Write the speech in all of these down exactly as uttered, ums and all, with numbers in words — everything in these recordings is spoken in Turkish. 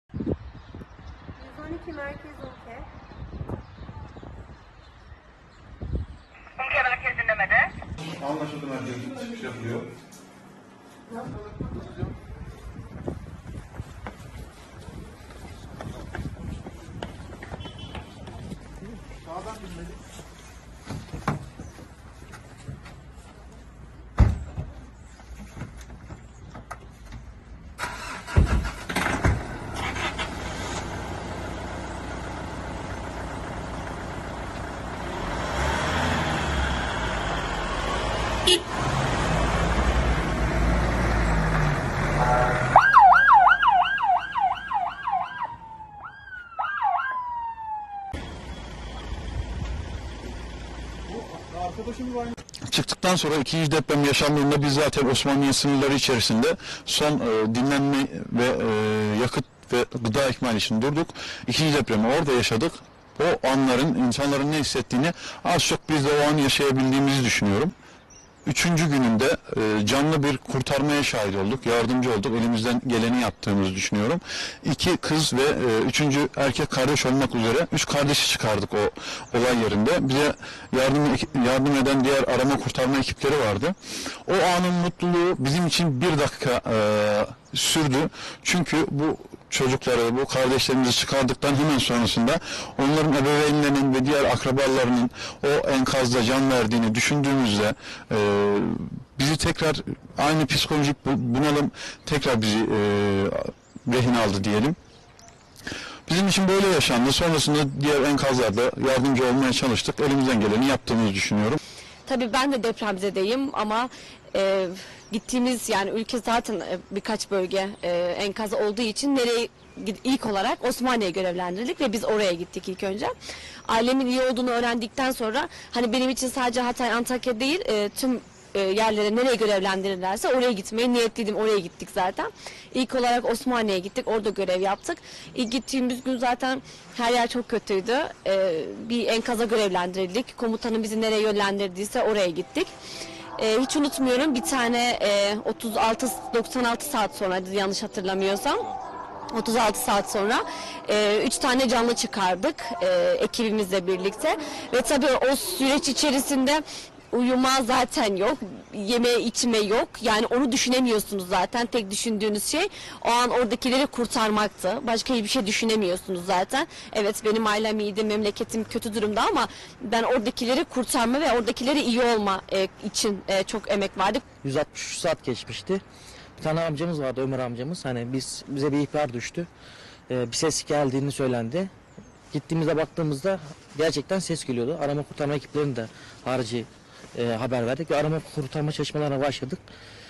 yüz on iki merkez Ülke. Ülke merkez dinlemede. Anlaşıldı, merkezin çıkış yapılıyor. Sağdan binmeli. Çıktıktan sonra ikinci deprem yaşandığında biz zaten Osmaniye sınırları içerisinde son e, dinlenme ve e, yakıt ve gıda ikmali için durduk. İkinci depremi orada yaşadık. O anların insanların ne hissettiğini az çok biz de o an yaşayabildiğimizi düşünüyorum. Üçüncü gününde e, canlı bir kurtarmaya şahit olduk, yardımcı olduk, elimizden geleni yaptığımızı düşünüyorum. İki kız ve e, üçüncü erkek kardeş olmak üzere üç kardeşi çıkardık o olay yerinde. Bize yardım yardım eden diğer arama kurtarma ekipleri vardı. O anın mutluluğu bizim için bir dakika e, sürdü. Çünkü bu çocukları, bu kardeşlerimizi çıkardıktan hemen sonrasında onların ebeveynlerinin ve diğer akrabalarının o enkazda can verdiğini düşündüğümüzde e, bizi tekrar aynı psikolojik bunalım tekrar bizi e, rehin aldı diyelim. Bizim için böyle yaşandı. Sonrasında diğer enkazlarda yardımcı olmaya çalıştık. Elimizden geleni yaptığımızı düşünüyorum. Tabii ben de depremzedeyim ama e, gittiğimiz yani ülke zaten e, birkaç bölge e, enkaz olduğu için nereye ilk olarak Osmaniye'ye görevlendirildik ve biz oraya gittik ilk önce. Ailemin iyi olduğunu öğrendikten sonra hani benim için sadece Hatay, Antakya değil e, tüm e, yerlere nereye görevlendirirlerse oraya gitmeye niyetliydim. Oraya gittik zaten. İlk olarak Osmaniye'ye gittik. Orada görev yaptık. İlk gittiğimiz gün zaten her yer çok kötüydü. E, bir enkaza görevlendirildik. Komutanın bizi nereye yönlendirdiyse oraya gittik. E, hiç unutmuyorum, bir tane e, otuz altı doksan altı saat sonra yanlış hatırlamıyorsam otuz altı saat sonra e, üç tane canlı çıkardık e, ekibimizle birlikte ve tabii o süreç içerisinde uyuma zaten yok, yeme içme yok, yani onu düşünemiyorsunuz zaten. Tek düşündüğünüz şey o an oradakileri kurtarmaktı, başka hiçbir şey düşünemiyorsunuz zaten. Evet, benim ailem iyiydi, memleketim kötü durumda ama ben oradakileri kurtarma ve oradakileri iyi olma e, için e, çok emek verdik. yüz altmış üç saat geçmişti. Bir tane amcamız vardı, Ömer amcamız. Hani biz bize bir ihbar düştü. Ee, bir ses geldiğini söylendi. Gittiğimizde baktığımızda gerçekten ses geliyordu. Arama kurtarma ekiplerinin de harici e, haber verdik ve arama kurtarma çalışmalarına başladık.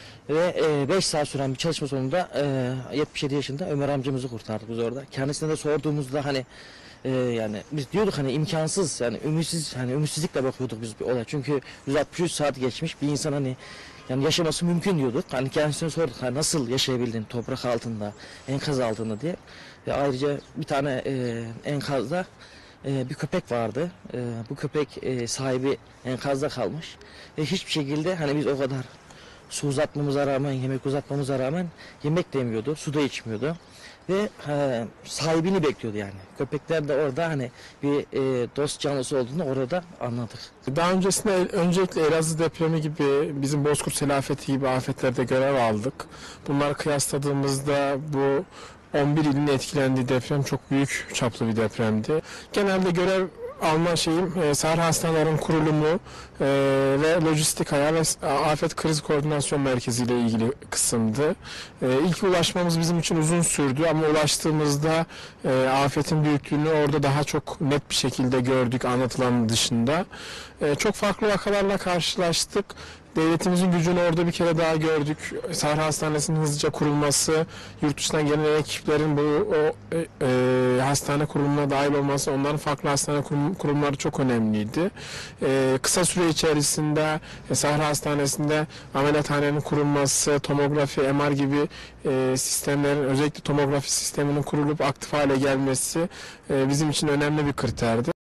Ve beş e, saat süren bir çalışma sonunda e, yetmiş yedi yaşında Ömer amcamızı kurtardık biz orada. Kendisine de sorduğumuzda hani e, yani biz diyorduk hani imkansız, yani ümitsiz, hani ümitsizlikle bakıyorduk biz bir olay. Çünkü yüz altmış üç saat geçmiş bir insan hani yani yaşaması mümkün diyorduk. Hani kendisine sorduk hani nasıl yaşayabildin toprak altında, enkaz altında diye. Ve ayrıca bir tane e, enkazda e, bir köpek vardı. E, bu köpek e, sahibi enkazda kalmış. Ve hiçbir şekilde hani biz o kadar su uzatmamıza rağmen, yemek uzatmamıza rağmen yemek de yemiyordu, su da içmiyordu. Ve e, sahibini bekliyordu yani. Köpekler de orada hani bir e, dost canlısı olduğunu orada anladık. Daha öncesinde öncelikle Elazığ depremi gibi, bizim Bozkurt selafeti gibi afetlerde görev aldık. Bunları kıyasladığımızda bu on bir ilin etkilendiği deprem çok büyük çaplı bir depremdi. Genelde görev alma şeyim e, sahra hastanelerinin kurulumu e, ve lojistik ayağı ve afet kriz koordinasyon merkezi ile ilgili kısımdı. E, ilk ulaşmamız bizim için uzun sürdü ama ulaştığımızda e, afetin büyüklüğünü orada daha çok net bir şekilde gördük anlatılanın dışında. E, çok farklı vakalarla karşılaştık. Devletimizin gücünü orada bir kere daha gördük. Sahra Hastanesi'nin hızlıca kurulması, yurt dışından gelen ekiplerin bu o, e, e, hastane kurulumuna dahil olması, onların farklı hastane kurum, kurumları çok önemliydi. E, kısa süre içerisinde e, Sahra Hastanesi'nde ameliyathanenin kurulması, tomografi, M R gibi e, sistemlerin, özellikle tomografi sisteminin kurulup aktif hale gelmesi e, bizim için önemli bir kriterdi.